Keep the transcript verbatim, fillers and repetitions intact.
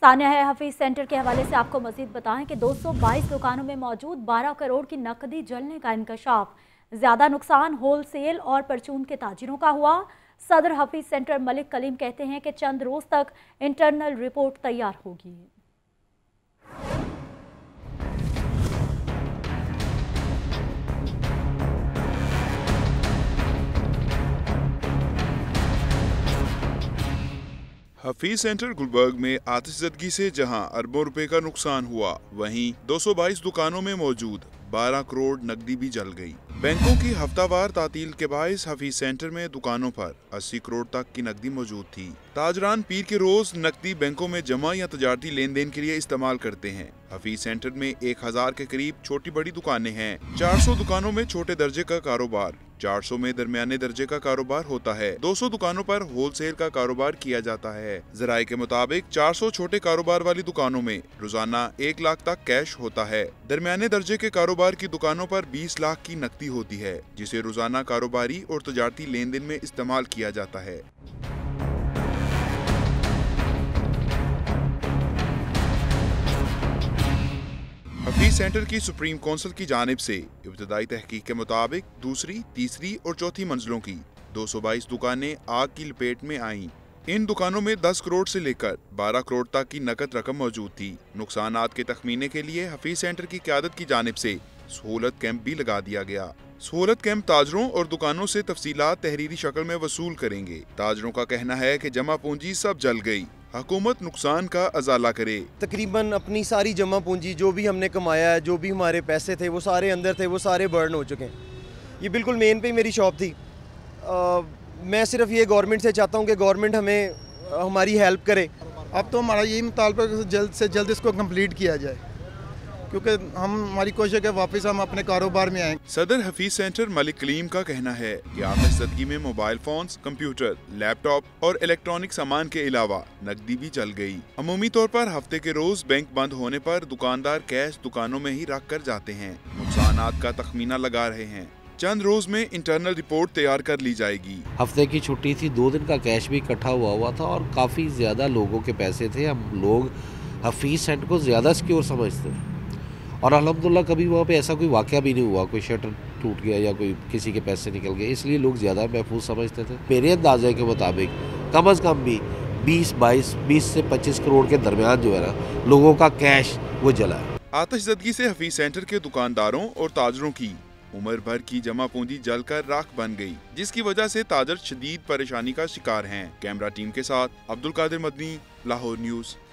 तान्या है हफीज सेंटर के हवाले से आपको मजीद बताएं कि दो सौ बाईस दुकानों में मौजूद बारह करोड़ की नकदी जलने का इंकशाफ। ज्यादा नुकसान होलसेल और परचून के ताजिरों का हुआ। सदर हफीज सेंटर मलिक कलीम कहते हैं कि चंद रोज तक इंटरनल रिपोर्ट तैयार होगी। हफीज सेंटर गुलबर्ग में आतिशज़दगी से जहां अरबों रुपए का नुकसान हुआ, वहीं दो सौ बाईस दुकानों में मौजूद बारह करोड़ नकदी भी जल गई। बैंकों की हफ्तावार तातील के बायस हफीज सेंटर में दुकानों पर अस्सी करोड़ तक की नकदी मौजूद थी। ताजरान पीर के रोज नकदी बैंकों में जमा या तजारती लेन देन के लिए इस्तेमाल करते हैं। हफीज सेंटर में एक हजार के करीब छोटी बड़ी दुकानें हैं। चार सौ दुकानों में छोटे दर्जे का कारोबार, चार सौ में दरमियाने दर्जे का कारोबार होता है। दो सौ दुकानों पर होलसेल का कारोबार किया जाता है। जराये के मुताबिक चार सौ छोटे कारोबार वाली दुकानों में रोजाना एक लाख तक कैश होता है। दरमियाने दर्जे के कारोबार की दुकानों पर बीस लाख की नकदी होती है, जिसे रोजाना कारोबारी और तजारती लेन देन में इस्तेमाल किया जाता है। हफीज सेंटर की सुप्रीम काउंसिल की जानिब से इब्तदाई तहकीक के मुताबिक दूसरी, तीसरी और चौथी मंजिलों की दो सौ बाईस दुकानें आग की लपेट में आईं। इन दुकानों में दस करोड़ से लेकर बारह करोड़ तक की नकद रकम मौजूद थी। नुकसानात के तखमीने के लिए हफीज सेंटर की क़यादत की जानिब से सहूलत कैंप भी लगा दिया गया। सहूलत कैंप ताजरों और दुकानों से तफसीलात तहरीरी शक्ल में वसूल करेंगे। ताजरों का कहना है कि जमा पूंजी सब जल गई, हुकूमत नुकसान का अजाला करे। तकरीबन अपनी सारी जमा पूंजी जो भी हमने कमाया है, जो भी हमारे पैसे थे वो सारे अंदर थे, वो सारे बर्न हो चुके हैं। ये बिल्कुल मेन पे ही मेरी शॉप थी। आ, मैं सिर्फ ये गवर्नमेंट से चाहता हूँ कि गवर्नमेंट हमें हमारी हेल्प करे। अब तो हमारा यही मुतालबा है कि जल्द से जल्द इसको कंप्लीट किया जाए, क्योंकि हम हमारी कोशिश है वापस हम अपने कारोबार में आए। सदर हफीज सेंटर मलिक कलीम का कहना है कि आतिशज़दगी में मोबाइल फोन्स, कंप्यूटर, लैपटॉप और इलेक्ट्रॉनिक सामान के अलावा नकदी भी जल गई। अमूमी तौर पर हफ्ते के रोज बैंक बंद होने पर दुकानदार कैश दुकानों में ही रख कर जाते हैं। नुकसानात का तखमीना लगा रहे हैं। चंद रोज में इंटरनल रिपोर्ट तैयार कर ली जाएगी। हफ्ते की छुट्टी थी, दो दिन का कैश भी इकट्ठा हुआ हुआ था और काफ़ी ज़्यादा लोगों के पैसे थे। हम लोग हफीज सेंटर को ज़्यादा सिक्योर समझते हैं और अल्हम्दुलिल्लाह कभी वहाँ पे ऐसा कोई वाक़या भी नहीं हुआ, कोई शटर टूट गया या कोई किसी के पैसे निकल गए, इसलिए लोग ज़्यादा महफूज समझते थे। मेरे अंदाजे के मुताबिक कम अज़ कम भी बीस बाईस बीस से पच्चीस करोड़ के दरमियान जो है ना लोगों का कैश वो जला है। आतिशज़दगी से हफीज सेंटर के दुकानदारों और ताजरों की उम्र भर की जमा पूंजी जलकर राख बन गई, जिसकी वजह से ताजर शदीद परेशानी का शिकार हैं। कैमरा टीम के साथ अब्दुल कादिर मदनी, लाहौर न्यूज़।